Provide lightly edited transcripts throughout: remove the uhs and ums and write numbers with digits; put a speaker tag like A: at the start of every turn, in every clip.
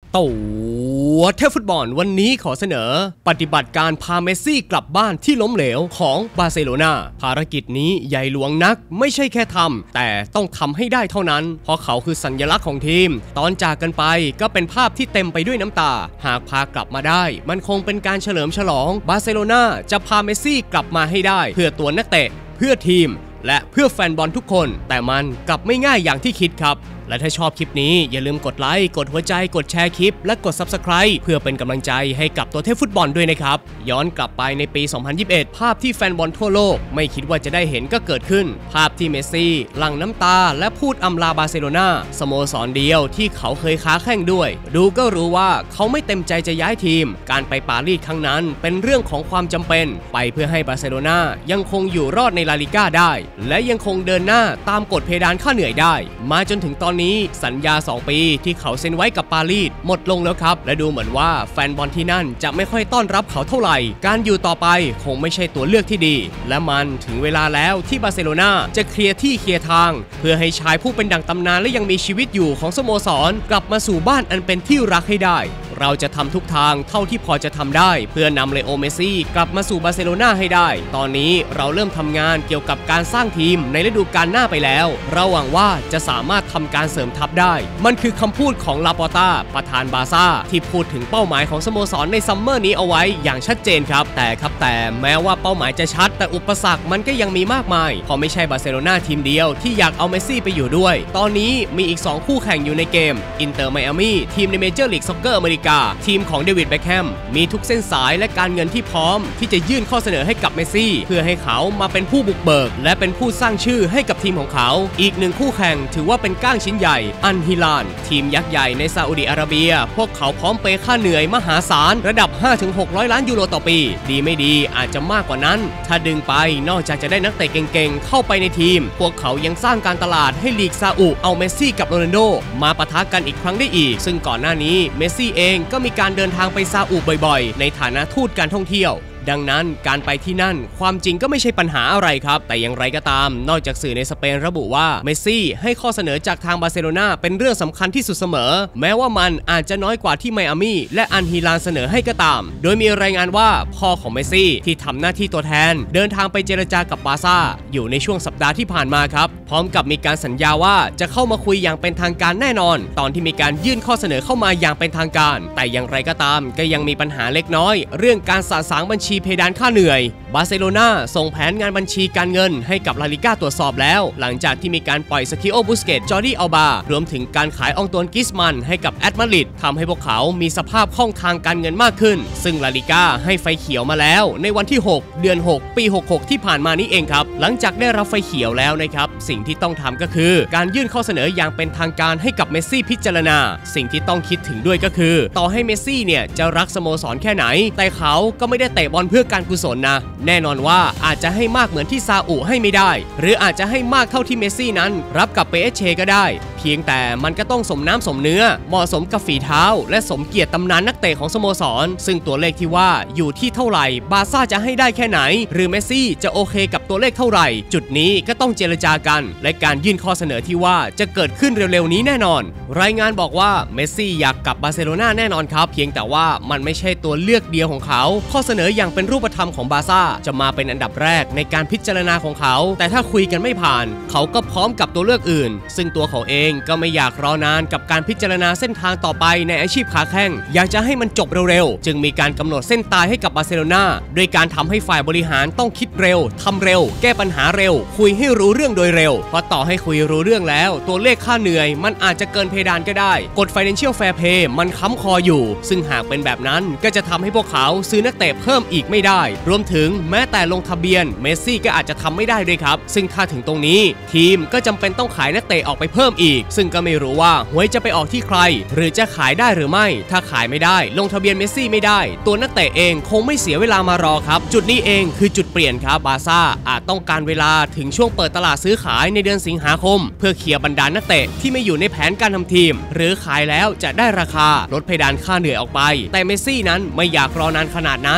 A: ตัวเทพฟุตบอลวันนี้ขอเสนอปฏิบัติการพาเมสซี่กลับบ้านที่ล้มเหลวของบาร์เซโลนาภารกิจนี้ใหญ่หลวงนักไม่ใช่แค่ทำแต่ต้องทำให้ได้เท่านั้นเพราะเขาคือสัญลักษณ์ของทีมตอนจากกันไปก็เป็นภาพที่เต็มไปด้วยน้ำตาหากพากลับมาได้มันคงเป็นการเฉลิมฉลองบาร์เซโลนาจะพาเมสซี่กลับมาให้ได้เพื่อตัวนักเตะเพื่อทีมและเพื่อแฟนบอลทุกคนแต่มันกลับไม่ง่ายอย่างที่คิดครับและถ้าชอบคลิปนี้อย่าลืมกดไลค์กดหัวใจกดแชร์คลิปและกด Subscribe เพื่อเป็นกำลังใจให้กับตัวเทพฟุตบอลด้วยนะครับย้อนกลับไปในปี 2021 ภาพที่แฟนบอลทั่วโลกไม่คิดว่าจะได้เห็นก็เกิดขึ้นภาพที่เมสซี่หลั่งน้ำตาและพูดอำลาบาร์เซโลนาสโมสรเดียวที่เขาเคยค้าแข่งด้วยดูก็รู้ว่าเขาไม่เต็มใจจะย้ายทีมการไปปารีสครั้งนั้นเป็นเรื่องของความจำเป็นไปเพื่อให้บาร์เซโลนายังคงอยู่รอดในลาลิก้าได้และยังคงเดินหน้าตามกฎเพดานค่าเหนื่อยได้มาจนถึงตอนนี้สัญญา2 ปีที่เขาเซ็นไว้กับปารีสหมดลงแล้วครับและดูเหมือนว่าแฟนบอลที่นั่นจะไม่ค่อยต้อนรับเขาเท่าไหร่การอยู่ต่อไปคงไม่ใช่ตัวเลือกที่ดีและมันถึงเวลาแล้วที่บาร์เซโลนาจะเคลียร์ที่เคลียร์ทางเพื่อให้ชายผู้เป็นดั่งตำนานและยังมีชีวิตอยู่ของสโมสรกลับมาสู่บ้านอันเป็นที่รักให้ได้เราจะทำทุกทางเท่าที่พอจะทำได้เพื่อนำเลโอเมสซี่กลับมาสู่บาร์เซโลนาให้ได้ตอนนี้เราเริ่มทำงานเกี่ยวกับการสร้างทีมในฤดูกาลหน้าไปแล้วเราหวังว่าจะสามารถทำการเสริมทัพได้มันคือคำพูดของลาปอร์ตาประธานบาร์ซ่าที่พูดถึงเป้าหมายของสโมสรในซัมเมอร์นี้เอาไว้อย่างชัดเจนครับแต่แม้ว่าเป้าหมายจะชัดแต่อุปสรรคมันก็ยังมีมากมายเพราะไม่ใช่บาร์เซโลนาทีมเดียวที่อยากเอาเมสซี่ไปอยู่ด้วยตอนนี้มีอีก2คู่แข่งอยู่ในเกมอินเตอร์ไมอามี่ทีมในเมเจอร์ลีกซ็อกเกอร์อเมริกาทีมของเดวิดเบคแฮมมีทุกเส้นสายและการเงินที่พร้อมที่จะยื่นข้อเสนอให้กับเมสซี่เพื่อให้เขามาเป็นผู้บุกเบิกและเป็นผู้สร้างชื่อให้กับทีมของเขาอีก1คู่แข่งถือว่าเป็นก้างชิ้นใหญ่อัลฮิลาลทีมยักษ์ใหญ่ในซาอุดิอาระเบียพวกเขาพร้อมเปย์ค่าเหนื่อยมหาศาลระดับ 5-600 ล้านยูโรต่อปีดีไม่ดีอาจจะมากกว่านั้นถ้าดึงไปนอกจากจะได้นักเตะเก่งๆเข้าไปในทีมพวกเขายังสร้างการตลาดให้ลีกซาอุเอาเมสซี่กับโรนัลโดมาปะทะกันอีกครั้งได้อีกซึ่งก่อนหน้านี้เมสซี่เองก็มีการเดินทางไปซาอุบ่อยๆในฐานะทูตการท่องเที่ยวดังนั้นการไปที่นั่นความจริงก็ไม่ใช่ปัญหาอะไรครับแต่อย่างไรก็ตามนอกจากสื่อในสเปนระบุว่าเมสซี่ให้ข้อเสนอจากทางบาร์เซโลนาเป็นเรื่องสำคัญที่สุดเสมอแม้ว่ามันอาจจะน้อยกว่าที่ไมอามี่และอัลฮิลาลเสนอให้ก็ตามโดยมีรายงานว่าพ่อของเมสซี่ที่ทำหน้าที่ตัวแทนเดินทางไปเจรจากับบาร์ซ่าอยู่ในช่วงสัปดาห์ที่ผ่านมาครับพร้อมกับมีการสัญญาว่าจะเข้ามาคุยอย่างเป็นทางการแน่นอนตอนที่มีการยื่นข้อเสนอเข้ามาอย่างเป็นทางการแต่อย่างไรก็ตามก็ยังมีปัญหาเล็กน้อยเรื่องการสะสางบัญชีเพดานค่าเหนื่อยบาร์เซโลนาส่งแผนงานบัญชีการเงินให้กับลาลิก้าตรวจสอบแล้วหลังจากที่มีการปล่อยสคิโอบุสเกตจอร์ดี้อัลบารวมถึงการขายอองตวนกิสมันให้กับแอตมาดริดทำให้พวกเขามีสภาพคล่องทางการเงินมากขึ้นซึ่งลาลิก้าให้ไฟเขียวมาแล้วในวันที่6 เดือน 6 ปี 66ที่ผ่านมานี้เองครับหลังจากได้รับไฟเขียวแล้วนะครับสิ่งที่ต้องทำก็คือการยื่นข้อเสนออย่างเป็นทางการให้กับเมสซี่พิจารณาสิ่งที่ต้องคิดถึงด้วยก็คือต่อให้เมสซี่เนี่ยจะรักสโมสรแค่ไหนแต่เขาก็ไม่ได้เตะบอลเพื่อการกุศลนะแน่นอนว่าอาจจะให้มากเหมือนที่ซาอุให้ไม่ได้หรืออาจจะให้มากเท่าที่เมสซี่นั้นรับกับเปเชก็ได้เพียงแต่มันก็ต้องสมน้ำสมเนื้อเหมาะสมกับฝีเท้าและสมเกียรติตำนานนักเตะของสโมสรซึ่งตัวเลขที่ว่าอยู่ที่เท่าไหร่บาร์ซ่าจะให้ได้แค่ไหนหรือเมสซี่จะโอเคกับตัวเลขเท่าไหร่จุดนี้ก็ต้องเจรจากันและการยื่นข้อเสนอที่ว่าจะเกิดขึ้นเร็วๆนี้แน่นอนรายงานบอกว่าเมสซี่อยากกลับบาร์เซโลนาแน่นอนครับเพียงแต่ว่ามันไม่ใช่ตัวเลือกเดียวของเขาข้อเสนออย่างเป็นรูปธรรมของบาร์ซ่าจะมาเป็นอันดับแรกในการพิจารณาของเขาแต่ถ้าคุยกันไม่ผ่านเขาก็พร้อมกับตัวเลือกอื่นซึ่งตัวเขาเองก็ไม่อยากรอนานกับการพิจารณาเส้นทางต่อไปในอาชีพขาแข้งอยากจะให้มันจบเร็วๆจึงมีการกำหนดเส้นตายให้กับบาร์เซโลนาโดยการทำให้ฝ่ายบริหารต้องคิดเร็วทำเร็วแก้ปัญหาเร็วคุยให้รู้เรื่องโดยเร็วเพราะต่อให้คุยรู้เรื่องแล้วตัวเลขค่าเหนื่อยมันอาจจะเกินเพดานก็ได้กฎ Financial Fair Play มันค้ำคออยู่ซึ่งหากเป็นแบบนั้นก็จะทำให้พวกเขาซื้อนักเตะเพิ่มอีกไม่ได้รวมถึงแม้แต่ลงทะเบียนเมสซี่ก็อาจจะทำไม่ได้ด้วยครับซึ่งถ้าถึงตรงนี้ทีมก็จำเป็นต้องขายนักเตะออกไปเพิ่มอีกซึ่งก็ไม่รู้ว่าหวยจะไปออกที่ใครหรือจะขายได้หรือไม่ถ้าขายไม่ได้ลงทะเบียนเมสซี่ไม่ได้ตัวนักเตะเองคงไม่เสียเวลามารอครับจุดนี้เองคือจุดเปลี่ยนครับบาร์ซ่าอาจต้องการเวลาถึงช่วงเปิดตลาดซื้อขายในเดือนสิงหาคมเพื่อเคลียร์บรรดานักเตะที่ไม่อยู่ในแผนการทำทีมหรือขายแล้วจะได้ราคาลดเพดานค่าเหนื่อยออกไปแต่เมสซี่นั้นไม่อยากรอนานขนาดนั้นเมื่อบา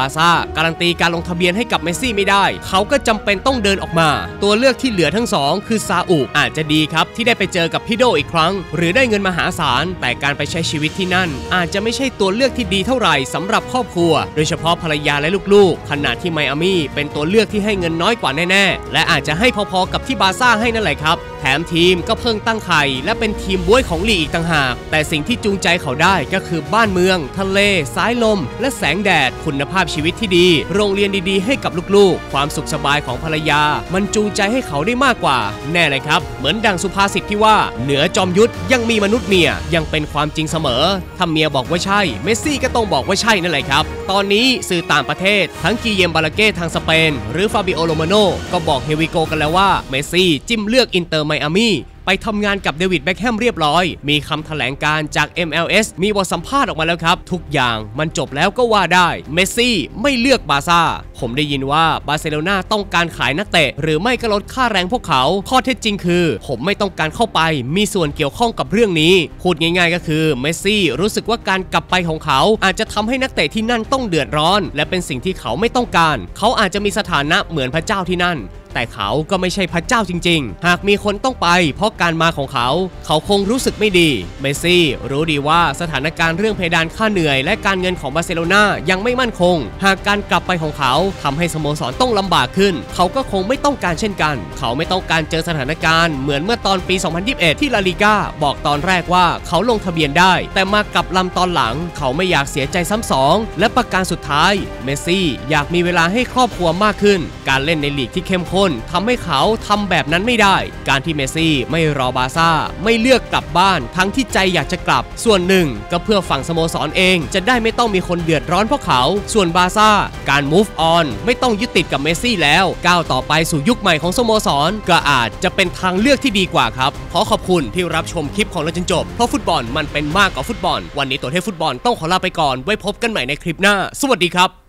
A: ซ่าการันตีการลงทะเบียนให้กับเมสซี่ไม่ได้เขาก็จำเป็นต้องเดินออกมาตัวเลือกที่เหลือทั้งสองคือซาอุอาจจะดีครับที่ได้ไปเจอกับพี่โดอีกครั้งหรือได้เงินมหาศาลแต่การไปใช้ชีวิตที่นั่นอาจจะไม่ใช่ตัวเลือกที่ดีเท่าไหร่สำหรับครอบครัวโดยเฉพาะภรรยาและลูกๆขณะที่ไมอามี่เป็นตัวเลือกที่ให้เงินน้อยกว่าแน่ๆและอาจจะให้พอๆกับที่บาร์ซ่าให้นั่นแหละครับแถมทีมก็เพิ่งตั้งไข่และเป็นทีมบ๊วยของลีกอีกต่างหากแต่สิ่งที่จูงใจเขาได้ก็คือบ้านเมืองทะเลสายลมและแสงแดดคุณภาพชีวิตที่ดีโรงเรียนดีๆให้กับลูกๆความสุขสบายของภรรยามันจูงใจให้เขาได้มากกว่าแน่เลยครับเหมือนดังสุภาษิตที่ว่าเหนือจอมยุทธยังมีมนุษย์เมียยังเป็นความจริงเสมอถ้าเมียบอกว่าใช่เมสซี่ก็ต้องบอกว่าใช่นั่นแหละครับตอนนี้สื่อต่างประเทศทั้งกิเยมบาลาเก้ทางสเปนหรือฟาบิโอโรมาโนก็บอกเฮวิโกกันแล้วว่าเมสซี่จิ้มเลือกอินเตอร์ไมอามี่ไปทำงานกับเดวิดแบ็คแฮมเรียบร้อยมีคำแถลงการจาก MLS มีบทสัมภาษณ์ออกมาแล้วครับทุกอย่างมันจบแล้วก็ว่าได้เมสซี่ไม่เลือกบาร์ซ่าผมได้ยินว่าบาร์เซโลนาต้องการขายนักเตะหรือไม่ก็ลดค่าแรงพวกเขาข้อเท็จจริงคือผมไม่ต้องการเข้าไปมีส่วนเกี่ยวข้องกับเรื่องนี้พูดง่ายๆก็คือเมสซี่รู้สึกว่าการกลับไปของเขาอาจจะทำให้นักเตะที่นั่นต้องเดือดร้อนและเป็นสิ่งที่เขาไม่ต้องการเขาอาจจะมีสถานะเหมือนพระเจ้าที่นั่นแต่เขาก็ไม่ใช่พระเจ้าจริงๆหากมีคนต้องไปเพราะการมาของเขาคงรู้สึกไม่ดีเมสซี่รู้ดีว่าสถานการณ์เรื่องเพดานค่าเหนื่อยและการเงินของบาร์เซโลนายังไม่มั่นคงหากการกลับไปของเขาทำให้สโมสรต้องลำบากขึ้นเขาก็คงไม่ต้องการเช่นกันเขาไม่ต้องการเจอสถานการณ์เหมือนเมื่อตอนปี 2021 ที่ลาลิก้าบอกตอนแรกว่าเขาลงทะเบียนได้แต่มากลับลำตอนหลังเขาไม่อยากเสียใจซ้ำสองและประการสุดท้ายเมสซี่อยากมีเวลาให้ครอบครัวมากขึ้นการเล่นในลีกที่เข้มข้นทำให้เขาทำแบบนั้นไม่ได้การที่เมสซี่ไม่รอบาร์ซ่าไม่เลือกกลับบ้านทั้งที่ใจอยากจะกลับส่วนหนึ่งก็เพื่อฝั่งสโมสรเองจะได้ไม่ต้องมีคนเดือดร้อนเพราะเขาส่วนบาร์ซ่าการ move on ไม่ต้องยึดติดกับเมสซี่แล้วก้าวต่อไปสู่ยุคใหม่ของสโมสรก็อาจจะเป็นทางเลือกที่ดีกว่าครับขอขอบคุณที่รับชมคลิปของเราจนจบเพราะฟุตบอลมันเป็นมากกว่าฟุตบอลวันนี้ตัวเทพฟุตบอลต้องขอลาไปก่อนไว้พบกันใหม่ในคลิปหน้าสวัสดีครับ